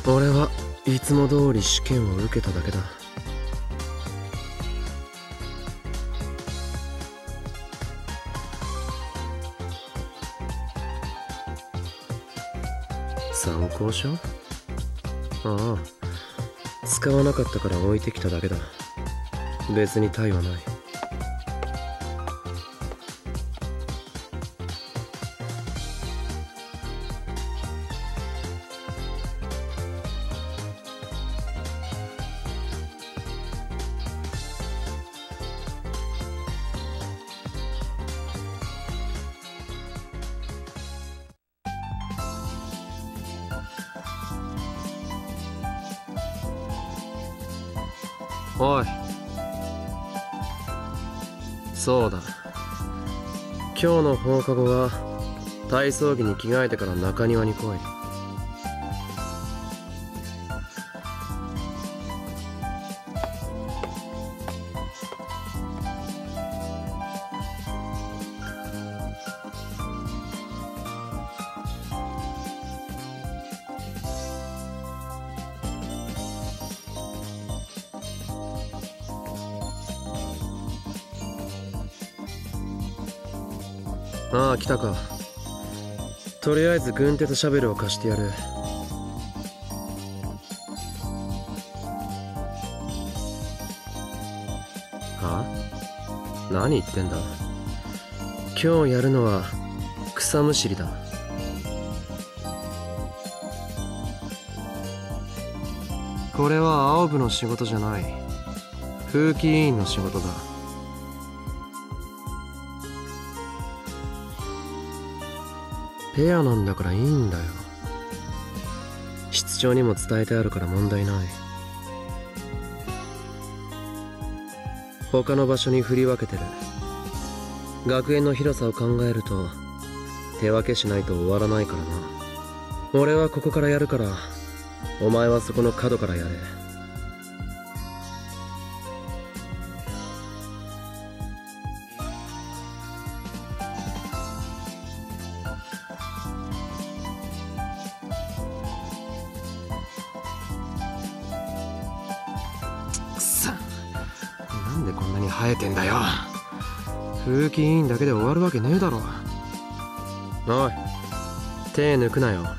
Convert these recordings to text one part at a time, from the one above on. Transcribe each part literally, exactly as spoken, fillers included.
俺はいつも通り試験を受けただけだ。参考書？ああ、使わなかったから置いてきただけだ。別に他意はない。おい、そうだ、今日の放課後は体操着に着替えてから中庭に来い。ああ、来たか。とりあえず軍手とシャベルを貸してやる。は？何言ってんだ。今日やるのは草むしりだ。これは青部の仕事じゃない。風紀委員の仕事だ。ペアなんだからいいんだよ。室長にも伝えてあるから問題ない。他の場所に振り分けてる。学園の広さを考えると手分けしないと終わらないからな。俺はここからやるから、お前はそこの角からやれ。なんでこんなに生えてんだよ。風紀委員だけで終わるわけねえだろ。おい、手抜くなよ。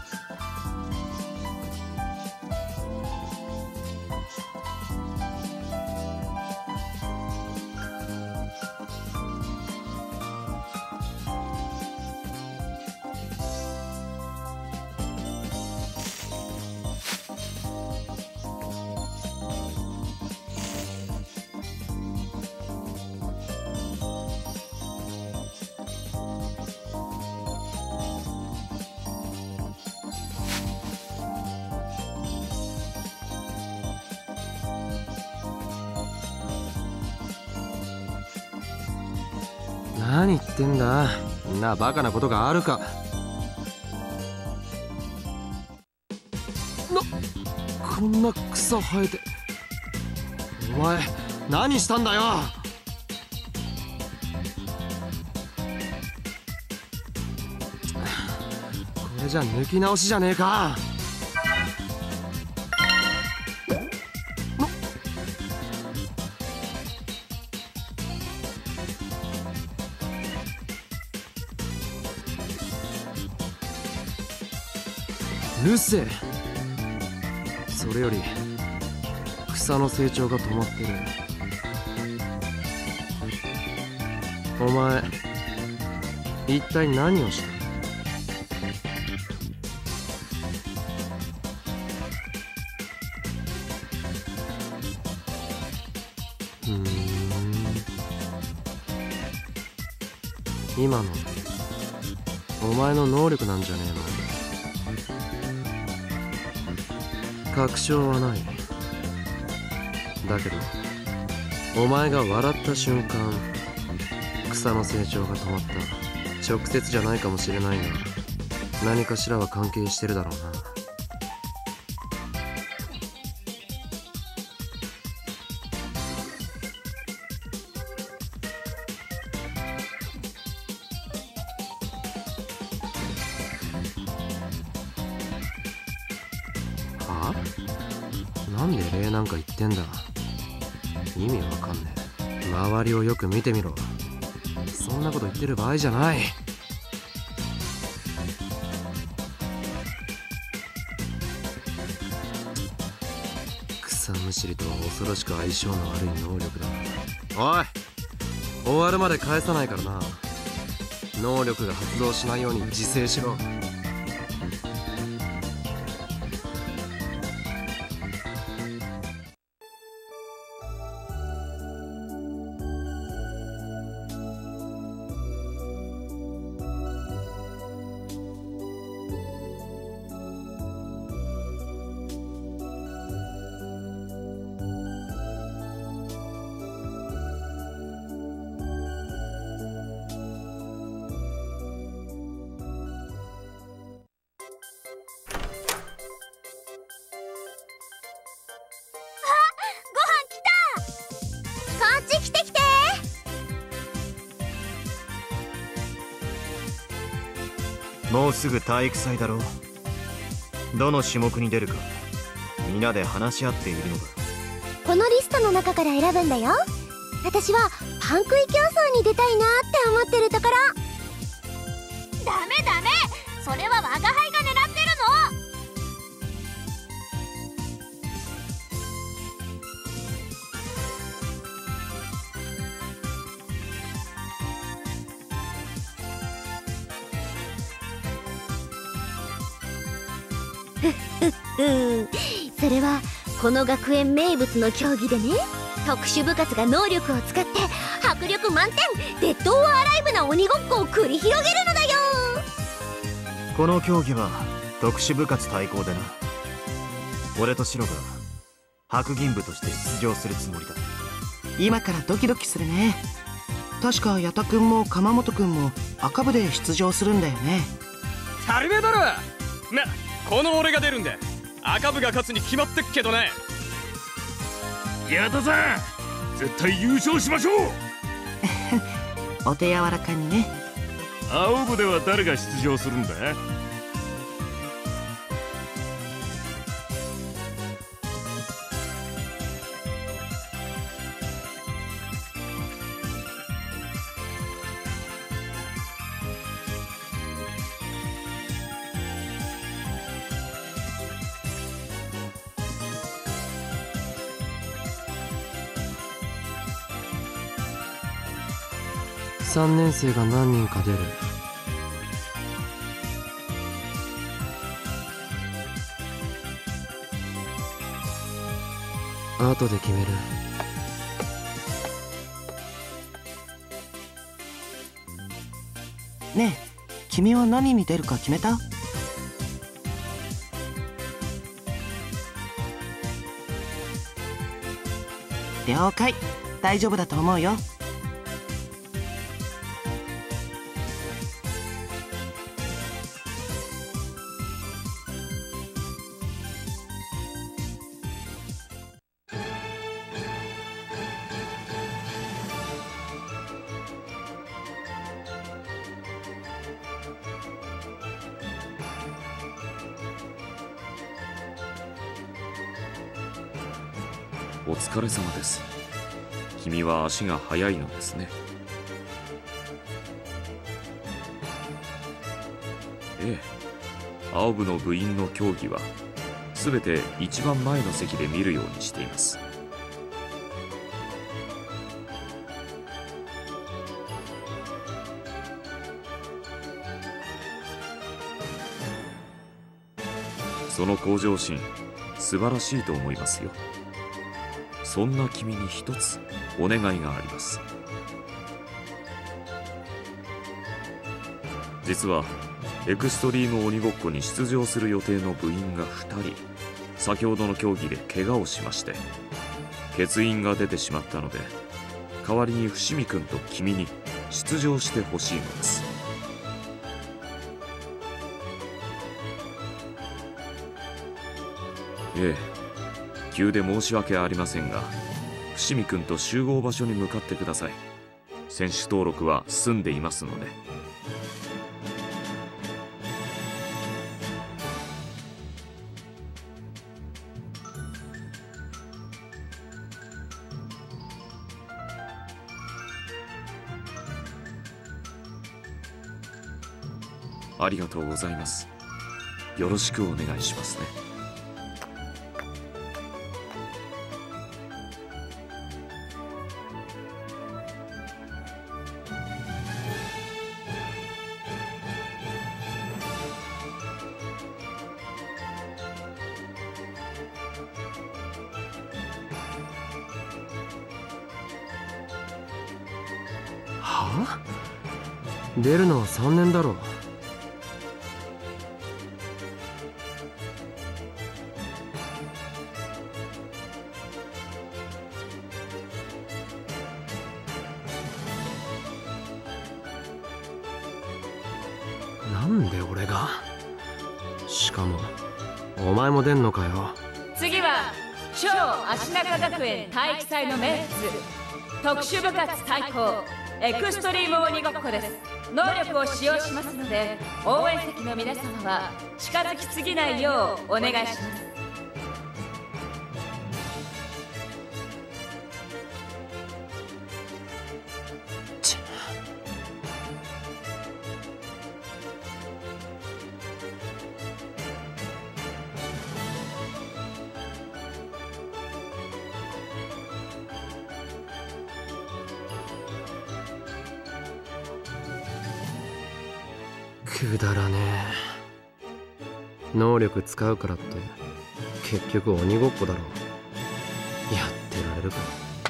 何言ってんだ。んなバカなことがあるか。な、こんな草生えて。お前何したんだよ。これじゃ抜き直しじゃねえか。うるせえ。それより草の成長が止まってる。お前一体何をした？ふーん、今のお前の能力なんじゃねえの？確証はない。だけどお前が笑った瞬間、草の成長が止まった。直接じゃないかもしれないが、何かしらは関係してるだろうな。はは？なんで礼なんか言ってんだ。意味わかんねえ。周りをよく見てみろ。そんなこと言ってる場合じゃない。草むしりとは恐ろしく相性の悪い能力だ。おい、終わるまで返さないからな。能力が発動しないように自制しろ。 もうすぐ体育祭だろう。どの種目に出るか皆で話し合っているのだ。 このリストの中から選ぶんだよ。私はパン食い競争に出たいなって思ってるところ。 ダメダメ、それは我が輩が狙ってるの。 うんそれはこの学園名物の競技でね、特殊部活が能力を使って迫力満点デッド・オア・アライブな鬼ごっこを繰り広げるのだよ。 この競技は特殊部活対抗でな。俺とシロが白銀部として出場するつもりだ。 今からドキドキするね。確か矢田くんも鎌本くんも赤部で出場するんだよね。 当たり前だろ。な、この俺が出るんで赤部が勝つに決まってっけどね。 矢田さん、絶対優勝しましょう。 お手柔らかにね。 青部では誰が出場するんだ？ さんねん生が何人か出る。後で決める。 ねえ、君は何に出るか決めた？了解、大丈夫だと思うよ。 お疲れ様です。君は足が速いのですね。ええ、青部の部員の競技は全て一番前の席で見るようにしています。その向上心、素晴らしいと思いますよ。そんな君に一つお願いがあります。実はエクストリーム鬼ごっこに出場する予定の部員がふたり、先ほどの競技で怪我をしまして欠員が出てしまったので、代わりに伏見君と君に出場してほしいのです。ええ、急で申し訳ありませんが、伏見君と集合場所に向かってください。選手登録は済んでいますので。 ありがとうございます。よろしくお願いしますね。 はあ？出るのはさんねんだろう。なんで俺が？しかもお前も出んのかよ。 次は超足長学園体育祭の名物、特殊部活対抗エクストリーム鬼ごっこです。能力を使用しますので、応援席の皆様は近づきすぎないようお願いします。 くだらねえ。能力使うからって結局鬼ごっこだろ。やってられるか。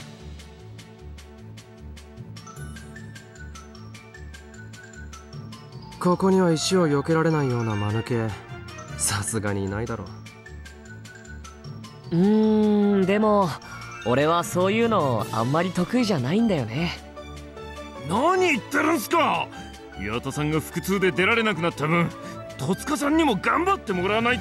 ここには石を避けられないような間抜け、さすがにいないだろう。うーん、でも俺はそういうのあんまり得意じゃないんだよね。 何言ってるんすか。岩田さんが腹痛で出られなくなった分、戸塚さんにも頑張ってもらわないと。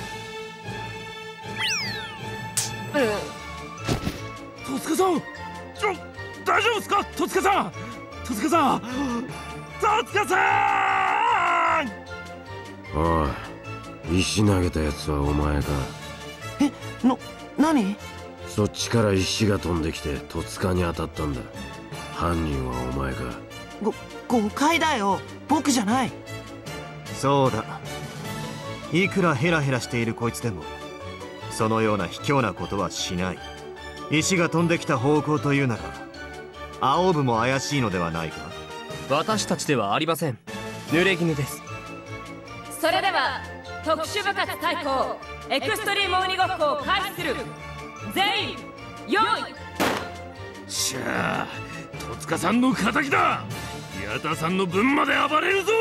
戸塚さん、ちょ大丈夫ですか。戸塚さん、戸塚さん、戸塚さん。 おい、石投げたやつはお前か。 え、の、何？ そっちから石が飛んできて戸塚に当たったんだ。犯人はお前か。 ご誤解だよ、僕じゃない。 そうだ、いくらヘラヘラしているこいつでもそのような卑怯なことはしない。石が飛んできた方向というなら青部も怪しいのではないか。 私たちではありません。濡れ衣です。 それでは特殊部活対抗エクストリーム鬼ごっこを開始する。全員用意。 しゃあ、戸塚さんの敵だ。宮田さんの分まで暴れるぞ。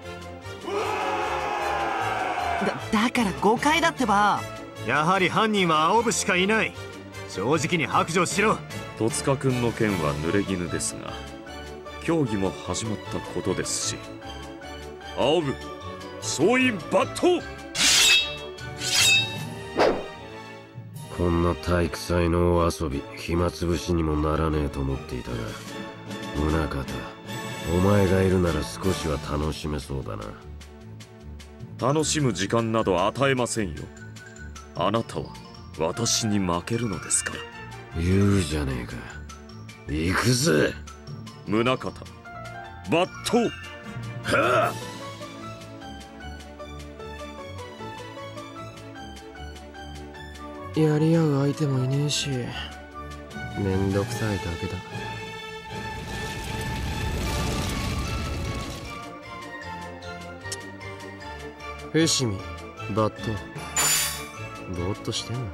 だだから誤解だってば。 やはり犯人は青部しかいない。正直に白状しろ。 戸塚君の件は濡れ衣ですが、競技も始まったことですし、青部総員抜刀。 こんな体育祭のお遊び暇つぶしにもならねえと思っていたが、宗像、お前がいるなら少しは楽しめそうだな。 楽しむ時間など与えませんよ。あなたは私に負けるのですから。 言うじゃねえか。行くぜ。 宗像、抜刀。はあ。やり合う相手もいねえし、めんどくさいだけだ。伏見、バット。ぼーっとしてんな。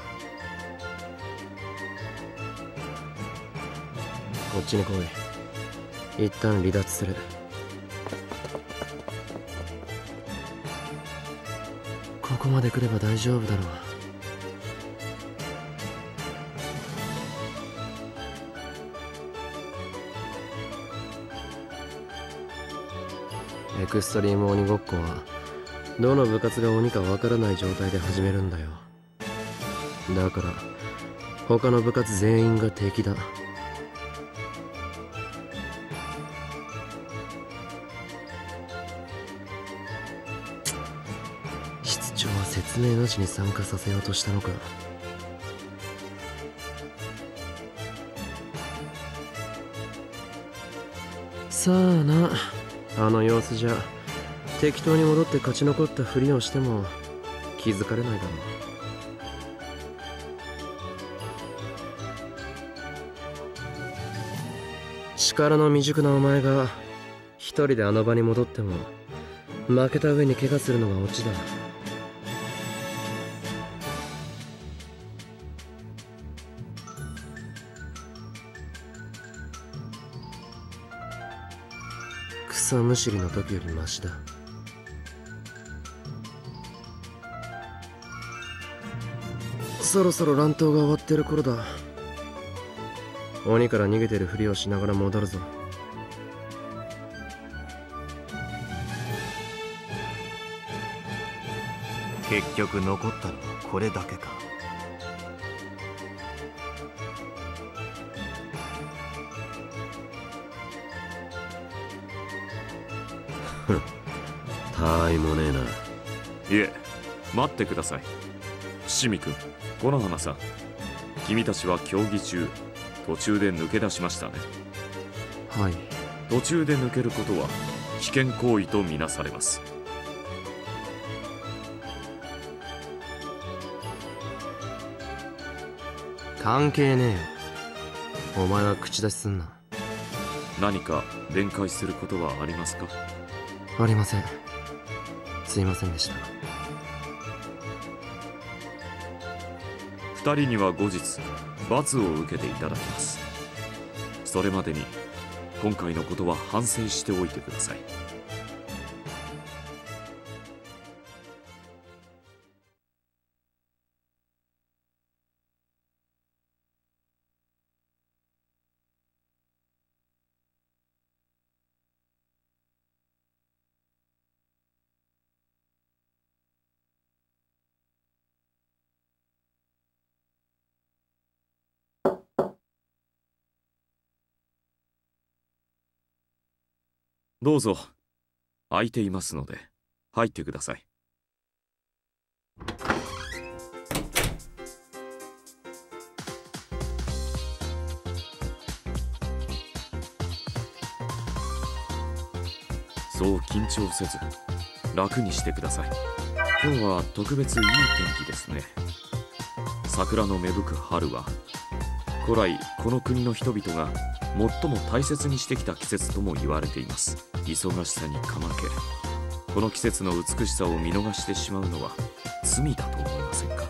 こっちに来い。一旦離脱する。ここまで来れば大丈夫だろう。エクストリーム鬼ごっこはどの部活が鬼かわからない状態で始めるんだよ。だから他の部活全員が敵だ。室長は説明なしに参加させようとしたのか。さあな、あの様子じゃ適当に戻って勝ち残ったふりをしても気づかれないだろう。力の未熟なお前が一人であの場に戻っても負けた上に怪我するのがオチだ。草むしりの時よりマシだ。そろそろ乱闘が終わってる頃だ。鬼から逃げてるふりをしながら戻るぞ。 結局残ったのはこれだけか。 たいもねえな。いえ、待ってください。伏見君、木ノ花さん、君たちは競技中途中で抜け出しましたね。 はい。 途中で抜けることは危険行為とみなされます。 関係ねえよ。お前は口出しすんな。 何か弁解することはありますか？ ありません。すいませんでした。 二人には後日罰を受けていただきます。それまでに今回のことは反省しておいてください。どうぞ。空いていますので入ってください。そう緊張せず楽にしてください。今日は特別いい天気ですね。桜の芽吹く春は古来この国の人々が最も大切にしてきた季節とも言われています。忙しさにかまけこの季節の美しさを見逃してしまうのは罪だと思いませんか？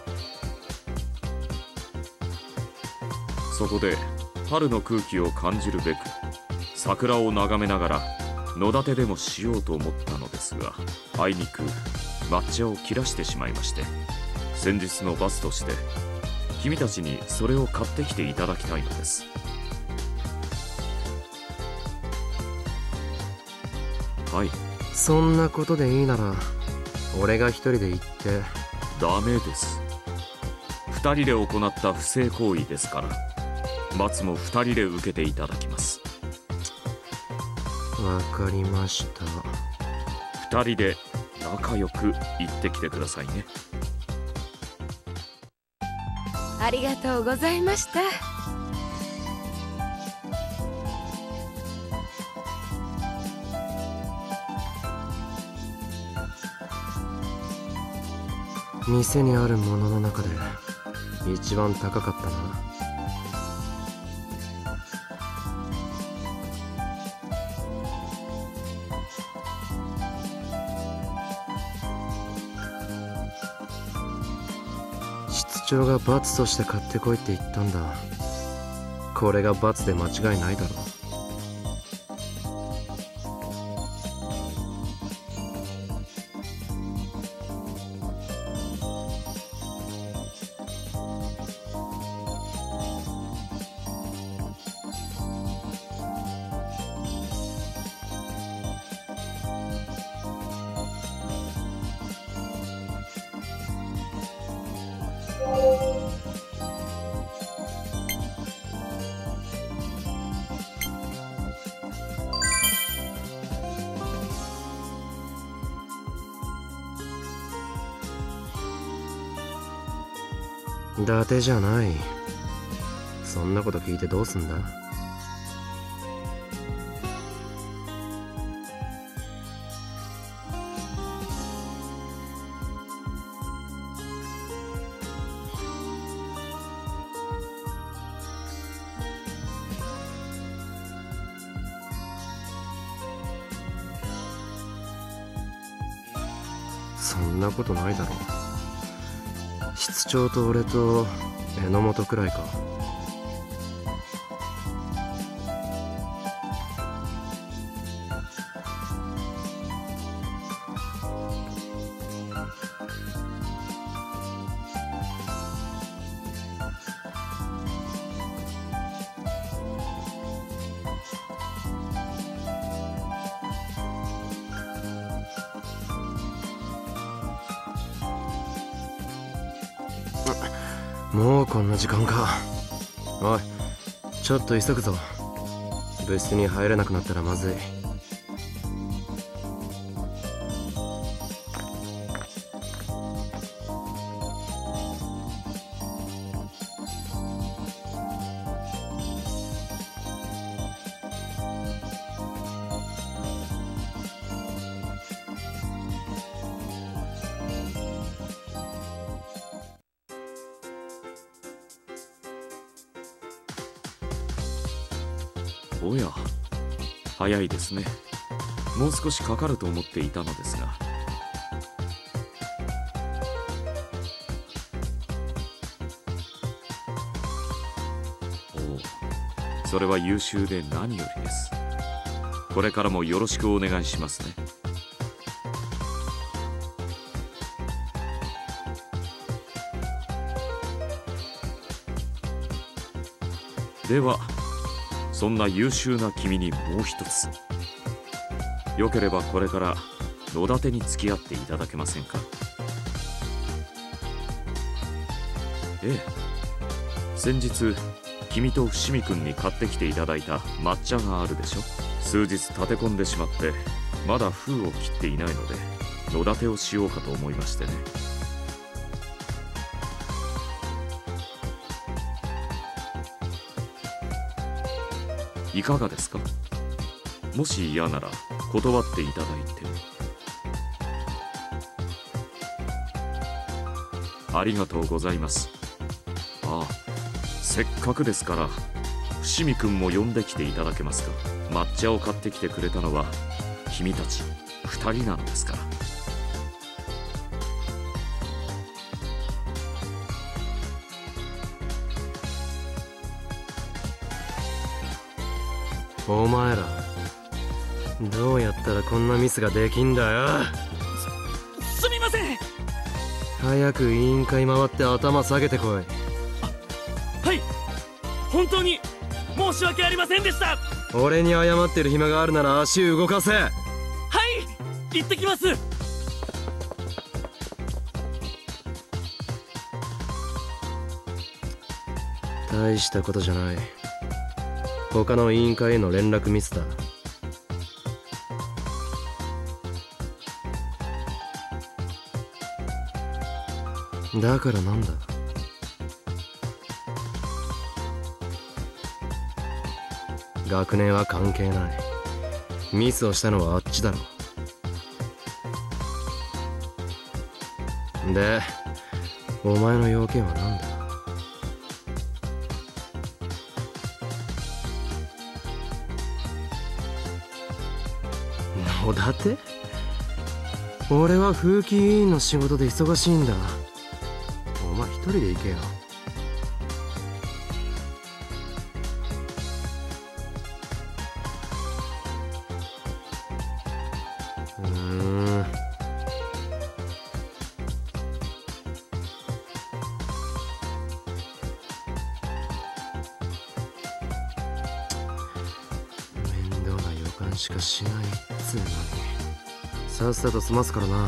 そこで春の空気を感じるべく桜を眺めながら野立てでもしようと思ったのですが、あいにく抹茶を切らしてしまいまして、先日の罰として君たちにそれを買ってきていただきたいのです。はい。 そんなことでいいなら俺が一人で行って。 ダメです。二人で行った不正行為ですから罰も二人で受けていただきます。 わかりました。 二人で仲良く行ってきてくださいね。 ありがとうございました。 店にあるものの中で一番高かったな。室長が罰として買ってこいって言ったんだ。これが罰で間違いないだろう。伊達じゃない。そんなこと聞いてどうすんだ。 そんなことないだろ。室長と俺と榎本くらいか。もうこんな時間か。おい、ちょっと急ぐぞ。部室に入れなくなったらまずい。 おや、早いですね。もう少しかかると思っていたのですが。おお、それは優秀で何よりです。これからもよろしくお願いしますね。ではそんな優秀な君にもう一つ。よければこれから野立に付き合っていただけませんか。ええ、先日君と伏見君に買ってきていただいた抹茶があるでしょ。数日立て込んでしまってまだ封を切っていないので野立をしようかと思いましてね。いかがですか。もし嫌なら断っていただいて。ありがとうございます。ああ、せっかくですから伏見君も呼んできていただけますか。抹茶を買ってきてくれたのは君たちふたりなんですから。 お前らどうやったらこんなミスができんだよ。 す、すみません。 早く委員会回って頭下げてこい。 はい、本当に申し訳ありませんでした。 俺に謝ってる暇があるなら足動かせ。 はい、行ってきます。 大したことじゃない。他の委員会への連絡ミスだ。だからなんだ。学年は関係ない。ミスをしたのはあっちだろ。で、お前の要件は何だ。野立？俺は風紀委員の仕事で忙しいんだ。お前一人で行けよ。うーん。面倒な予感しかしないっつうのに。さっさと済ますからな。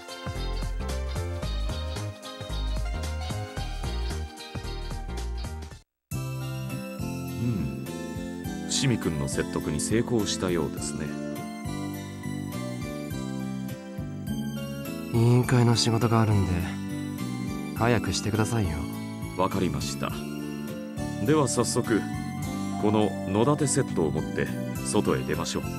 うん、伏見君の説得に成功したようですね。 委員会の仕事があるんで早くしてくださいよ。 わかりました。では早速この野立セットを持って外へ出ましょう。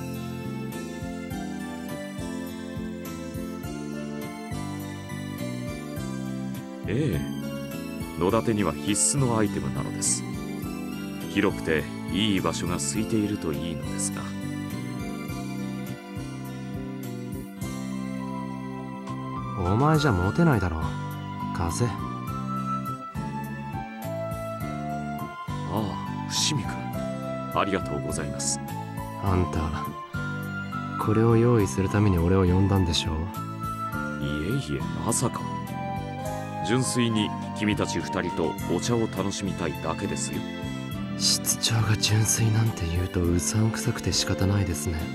ええ、野立には必須のアイテムなのです。広くていい場所が空いているといいのですが。 お前じゃモテないだろ。貸せ。 ああ、伏見君、ありがとうございます。 あんたこれを用意するために俺を呼んだんでしょ。 いえいえ、まさか。純粋に君たち二人とお茶を楽しみたいだけですよ。 室長が純粋なんて言うとうさんくさくて仕方ないですね。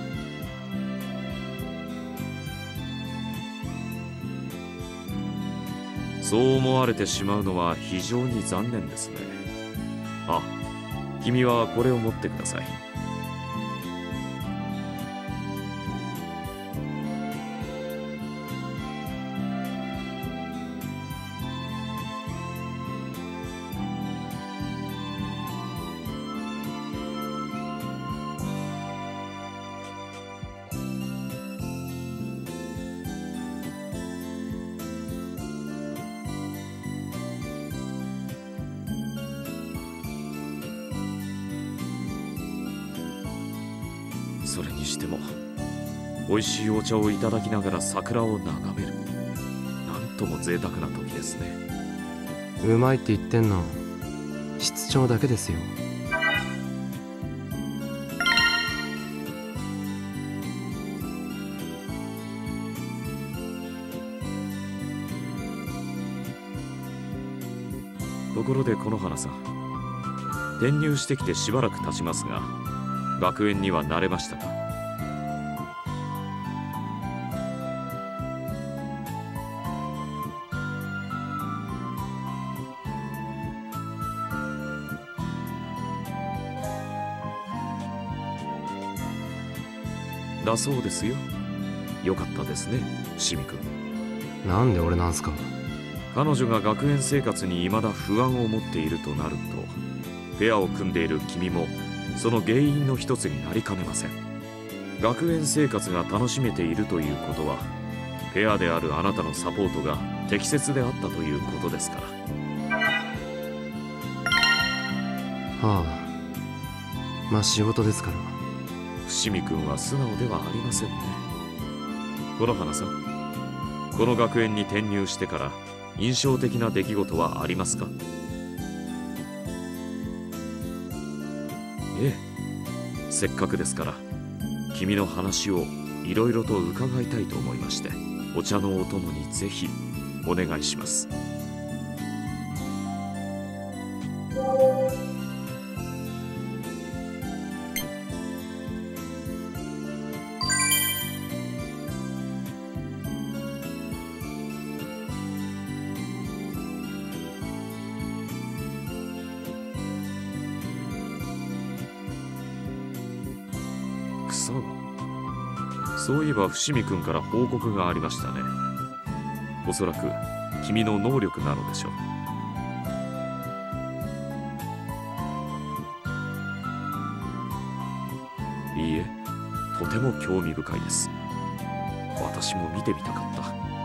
そう思われてしまうのは非常に残念ですね。あ、君はこれを持ってください。それにしても美味しいお茶をいただきながら桜を眺める、なんとも贅沢な時ですね。 うまいって言ってんの室長だけですよ。 ところでこの花さん、転入してきてしばらく経ちますが、学園には慣れましたか？だそうですよ。よかったですね、伏見君。 なんで俺なんすか？ 彼女が学園生活に未だ不安を持っているとなると、ペアを組んでいる君もその原因の一つになりかねません。学園生活が楽しめているということは、ペアであるあなたのサポートが適切であったということですから。 はあ、まあ仕事ですから。 伏見君は素直ではありませんね。この花さん、この学園に転入してから印象的な出来事はありますか？ええ、せっかくですから君の話をいろいろと伺いたいと思いまして、お茶のお供にぜひお願いします。草は、そういえば伏見君から報告がありましたね。おそらく君の能力なのでしょう。いいえ、とても興味深いです。私も見てみたかった。